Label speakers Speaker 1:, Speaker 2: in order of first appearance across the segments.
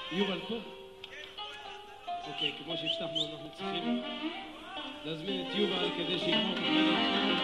Speaker 1: יובל פה? אוקיי, כמו שהבטחנו אנחנו צריכים להזמין את יובל כדי שיגמור את המלך.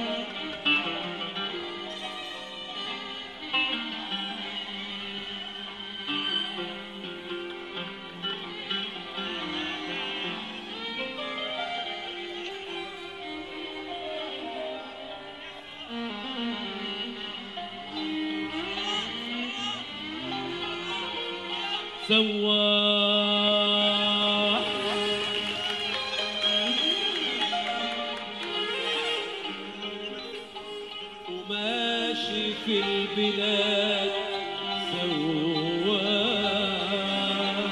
Speaker 1: سواح وماشي في البلاد سواح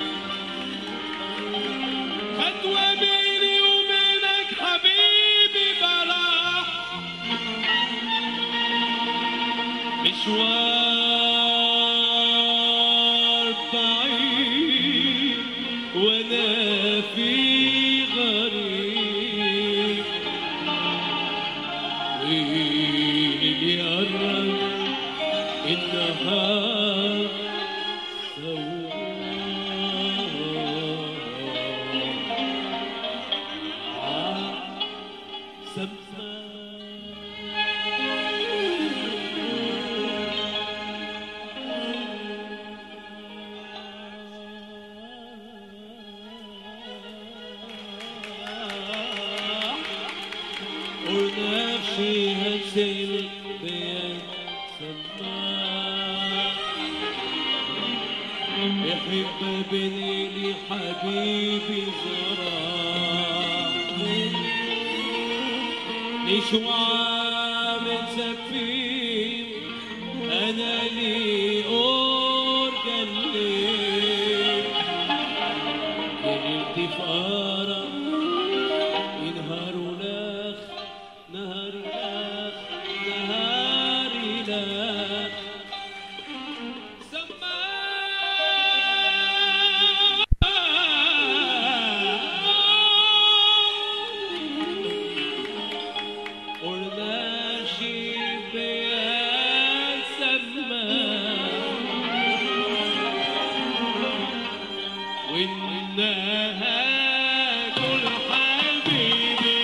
Speaker 1: خطوة بيني وبينك حبيبي براح مشوار وانا في غريب ويلي قرب النهار ونفسي هزل بين سماء يحب بنيلي حبيبي زراع ليش وعامل سفين انا لي اورجن ليه كنت فقرة ينهار وناخ نهاري لاخ نهاري لاخ سماء ورناشي بيا سماء وإنها كل حبيبي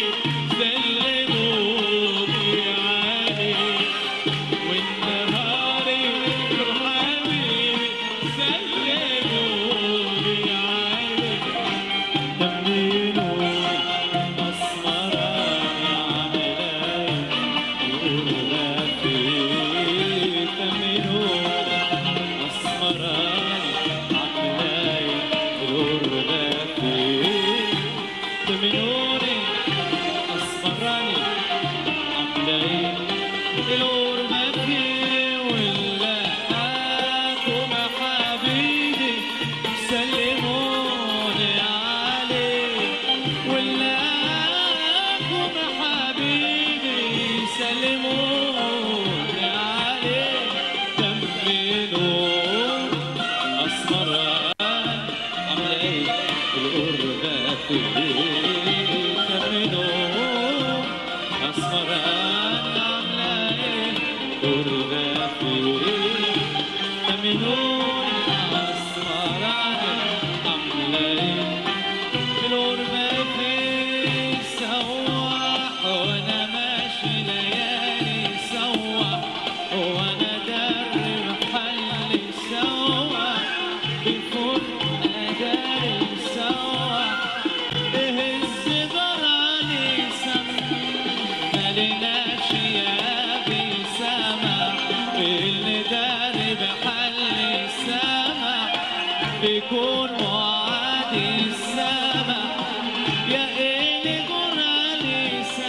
Speaker 1: بيكون معادي السما يا إلي غرالي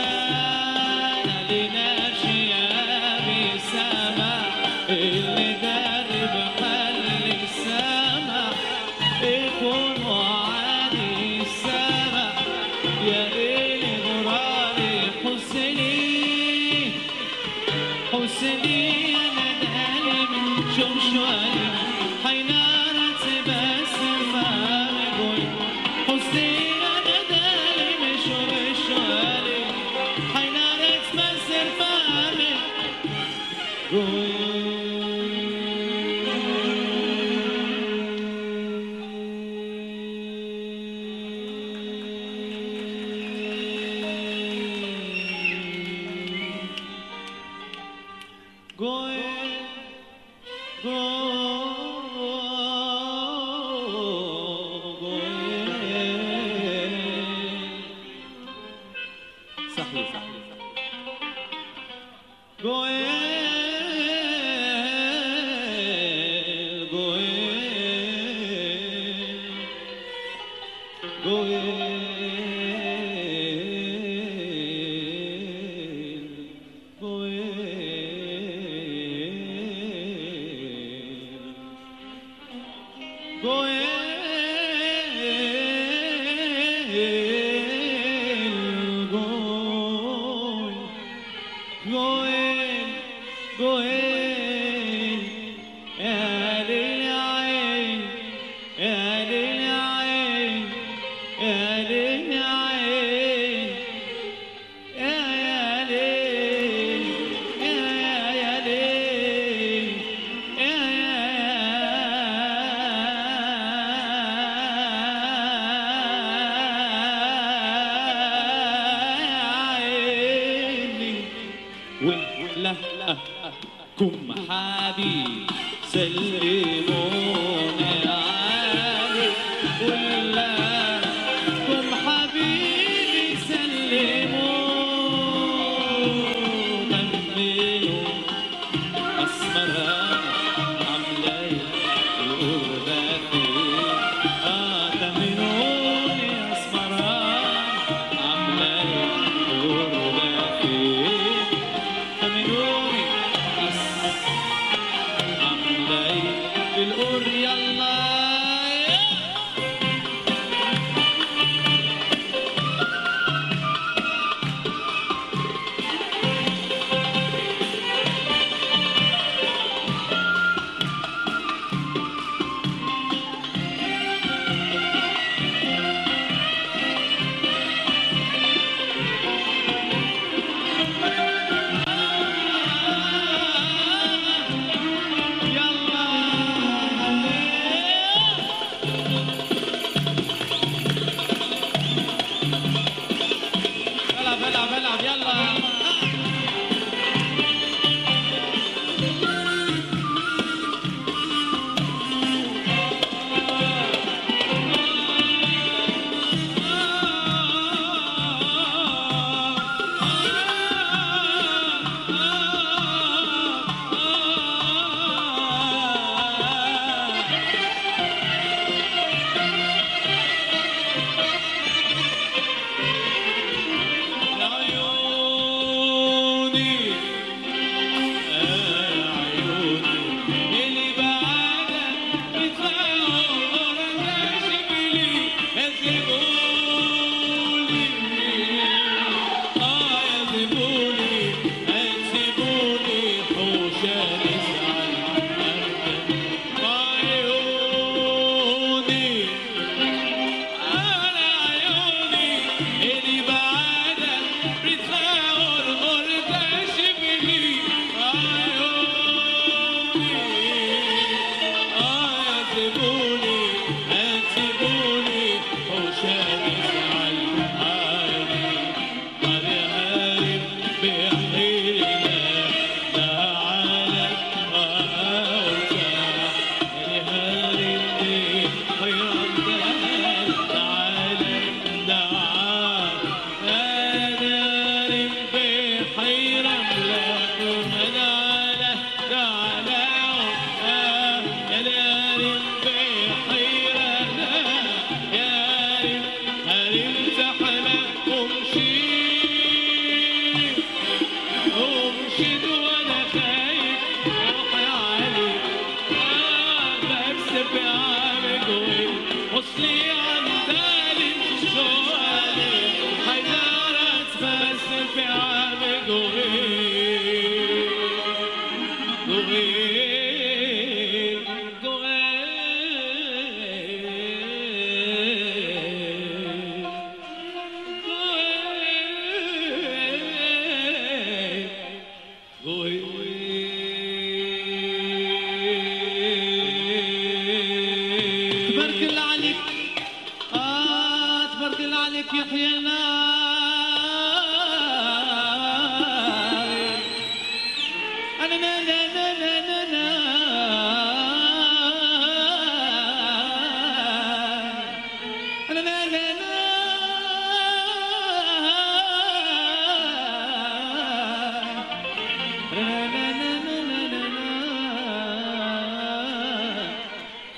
Speaker 1: سانا لناشي يا بسما اللي داري بحل السما بيكون معادي السما يا إلي غرالي حسني حسني أنا دالي من شوف شوالي حينارة بسم أقول حسني أنا دالي من شوف شوالي حينارة بسم أقول صحيح صحيح كم حبيب سلموني عليك ولا كم حبيبي سلموني تمنوا أسمران عملاي وأرداتي تمنوني أسمران عملاي وأرداتي تمنوني بالقر يلا بلعب يلا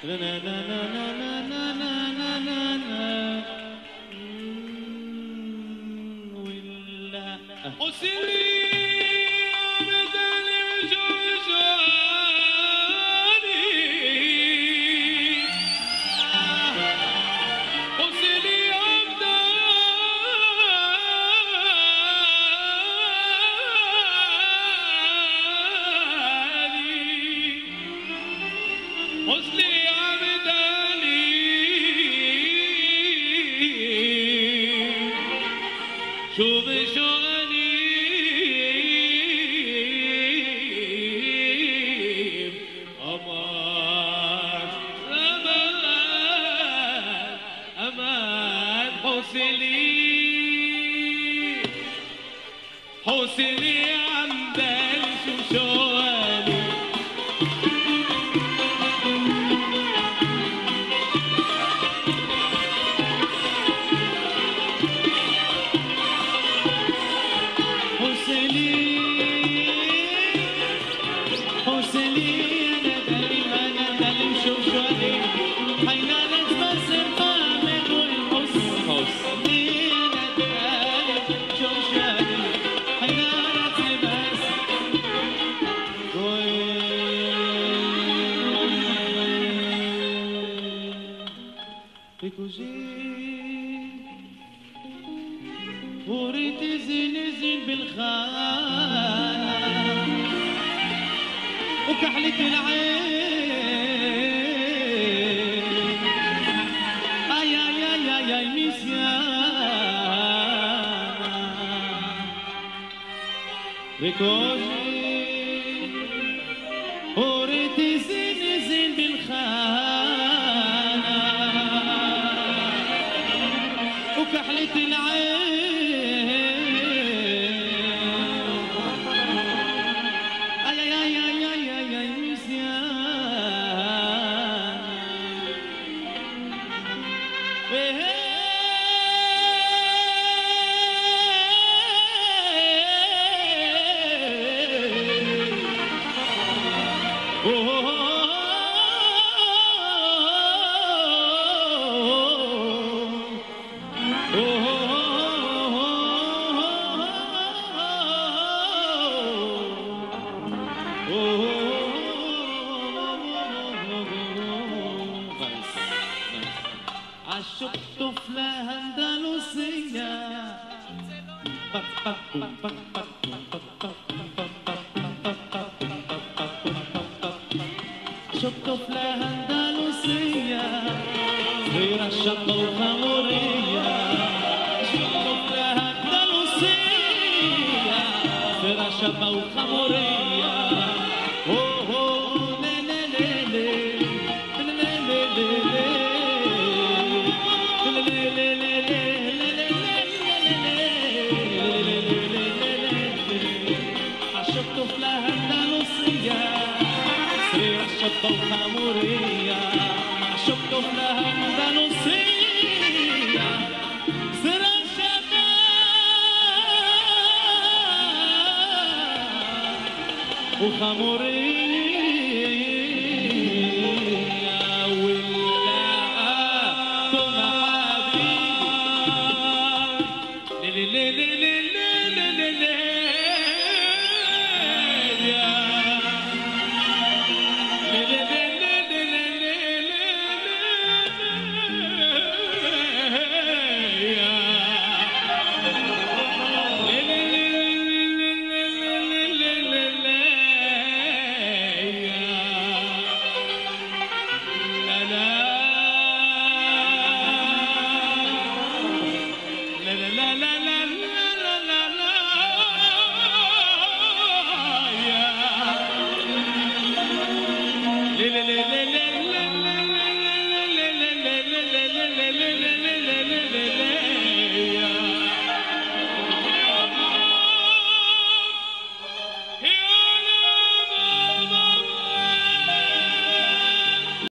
Speaker 1: لا لا لا لا لا لا لا لا لا ولا قسلي بدل جوجاني قسلي حسني عبدالي شوف شغلي أمان أمان أمان حسني عبدالي شوف شغلي وريت زين بالخانة وكحلة العين اي اي اي اي اي ميسيانا ريكوجي وريت زين بالخانة وكحلة العين اي اي اي اي اي اي اي ميسيانا عشق طفلة أندلسية عشق طفلة أندلسية صغيرة الشقة وخمورية عشق طفلة أندلسية صغيرة الشقة وخمورية طفلة أندلسية صغيرة الشطة وخمورية عشق طفلة أندلسية صغيرة الشطة وخمورية